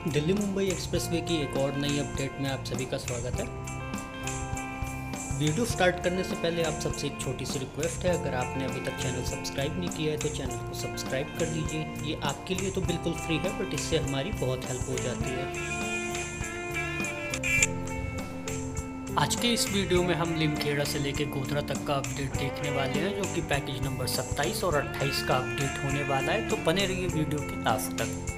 Delhi Mumbai expressway की एक और नई अपडेट में आप सभी का स्वागत है। वीडियो स्टार्ट करने से पहले आप सबसे एक छोटी सी रिक्वेस्ट है, अगर आपने अभी तक चैनल सब्सक्राइब नहीं किया है तो चैनल को सब्सक्राइब कर लीजिए। ये आपके लिए तो बिल्कुल फ्री है, बट इससे हमारी बहुत हेल्प हो जाती है। आज के इस वीडियो में हम लिमखेड़ा से लेकर गोधरा तक का अपडेट देखने वाले हैं, जो कि पैकेज नंबर 27 और 28 का अपडेट होने वाला है। तो बने रहिए वीडियो के लास्ट तक।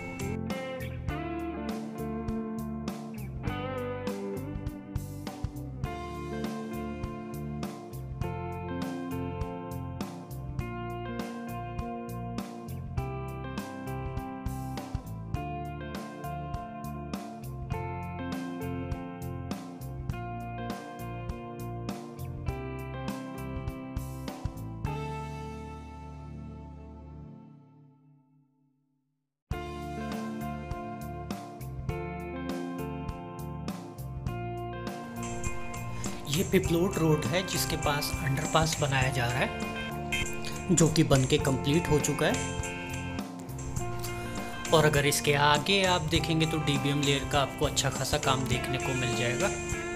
ये पिपलोड रोड है जिसके पास अंडरपास बनाया जा रहा है, जो कि बन के कंप्लीट हो चुका है। और अगर इसके आगे आप देखेंगे तो डीबीएम लेयर का आपको अच्छा खासा काम देखने को मिल जाएगा।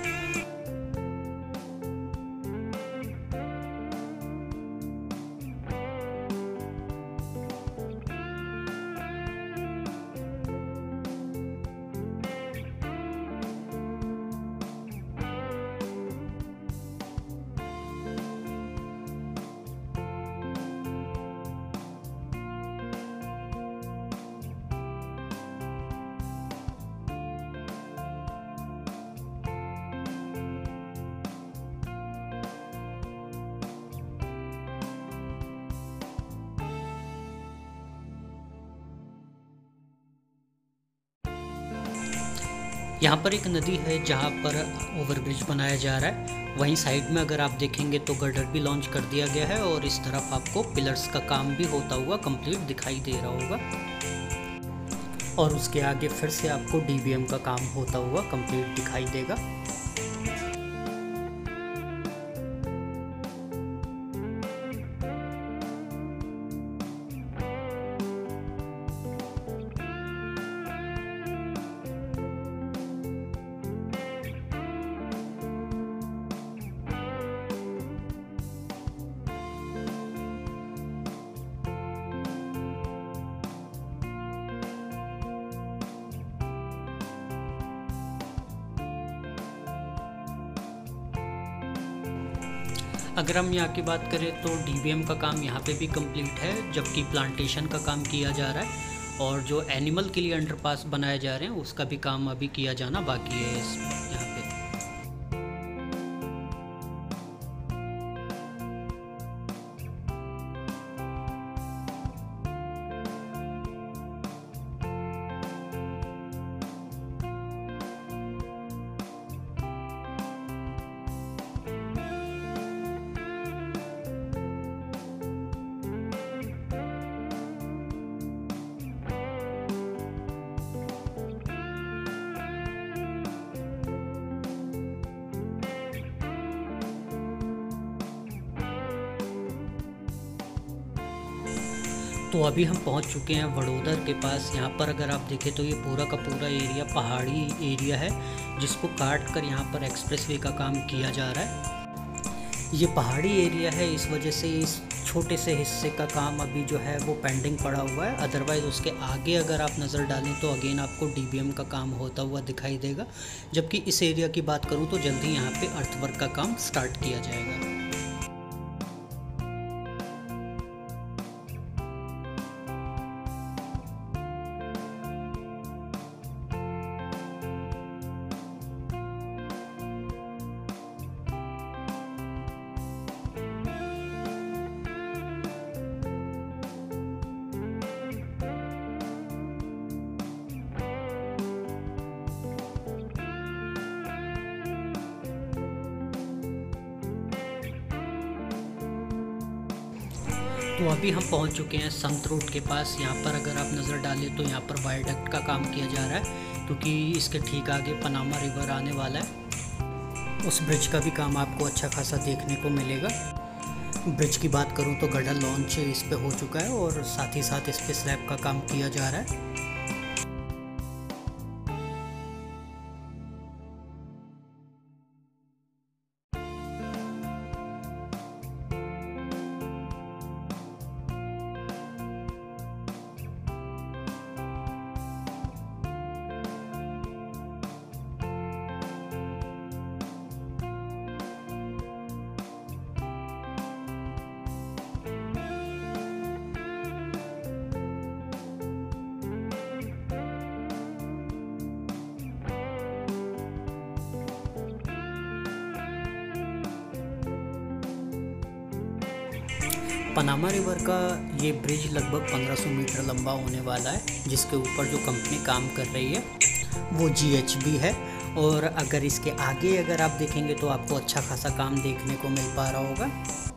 यहाँ पर एक नदी है जहाँ पर ओवरब्रिज बनाया जा रहा है। वहीं साइड में अगर आप देखेंगे तो गर्डर भी लॉन्च कर दिया गया है, और इस तरफ आपको पिलर्स का काम भी होता हुआ कंप्लीट दिखाई दे रहा होगा। और उसके आगे फिर से आपको डीबीएम का काम होता हुआ कंप्लीट दिखाई देगा। अगर हम यहाँ की बात करें तो डीबीएम का काम यहाँ पे भी कंप्लीट है, जबकि प्लांटेशन का काम किया जा रहा है। और जो एनिमल के लिए अंडरपास बनाए जा रहे हैं उसका भी काम अभी किया जाना बाकी है यहाँ पे। तो अभी हम पहुंच चुके हैं वडोदर के पास। यहाँ पर अगर आप देखें तो ये पूरा का पूरा एरिया पहाड़ी एरिया है, जिसको काट कर यहाँ पर एक्सप्रेसवे का काम किया जा रहा है। ये पहाड़ी एरिया है, इस वजह से इस छोटे से हिस्से का काम अभी जो है वो पेंडिंग पड़ा हुआ है। अदरवाइज़ उसके आगे अगर आप नज़र डालें तो अगेन आपको डीबीएम का काम होता हुआ दिखाई देगा। जबकि इस एरिया की बात करूँ तो जल्दी यहाँ पर अर्थवर्क का काम स्टार्ट किया जाएगा। तो अभी हम पहुंच चुके हैं संत रोड के पास। यहाँ पर अगर आप नज़र डालें तो यहाँ पर वायडक्ट का काम किया जा रहा है, क्योंकि इसके ठीक आगे पनामा रिवर आने वाला है। उस ब्रिज का भी काम आपको अच्छा खासा देखने को मिलेगा। ब्रिज की बात करूँ तो गडर लॉन्च इस पे हो चुका है और साथ ही साथ इस पे स्लैब का काम किया जा रहा है। पनामा रिवर का ये ब्रिज लगभग 1500 मीटर लंबा होने वाला है, जिसके ऊपर जो कंपनी काम कर रही है वो GHB है। और अगर इसके आगे अगर आप देखेंगे तो आपको अच्छा खासा काम देखने को मिल पा रहा होगा।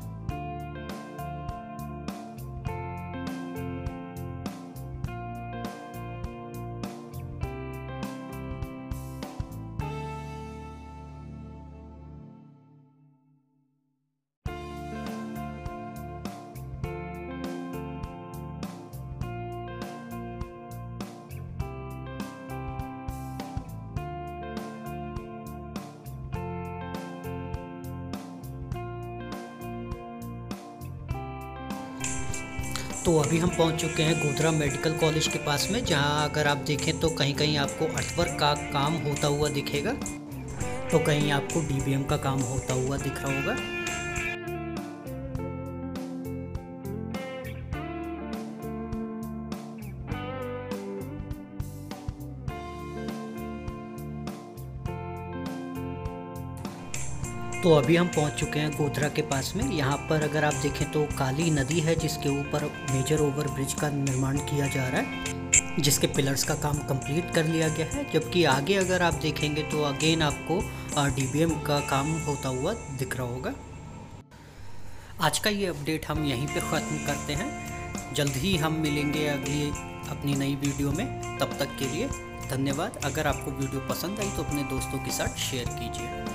तो अभी हम पहुंच चुके हैं गोधरा मेडिकल कॉलेज के पास में, जहां अगर आप देखें तो कहीं कहीं आपको अर्थवर्क का काम होता हुआ दिखेगा, तो कहीं आपको DBM का काम होता हुआ दिख रहा होगा। तो अभी हम पहुंच चुके हैं गोधरा के पास में। यहाँ पर अगर आप देखें तो काली नदी है, जिसके ऊपर मेजर ओवर ब्रिज का निर्माण किया जा रहा है, जिसके पिलर्स का काम कंप्लीट कर लिया गया है। जबकि आगे अगर आप देखेंगे तो अगेन आपको DBM का काम होता हुआ दिख रहा होगा। आज का ये अपडेट हम यहीं पे ख़त्म करते हैं। जल्द ही हम मिलेंगे अगली अपनी नई वीडियो में। तब तक के लिए धन्यवाद। अगर आपको वीडियो पसंद आई तो अपने दोस्तों के साथ शेयर कीजिए।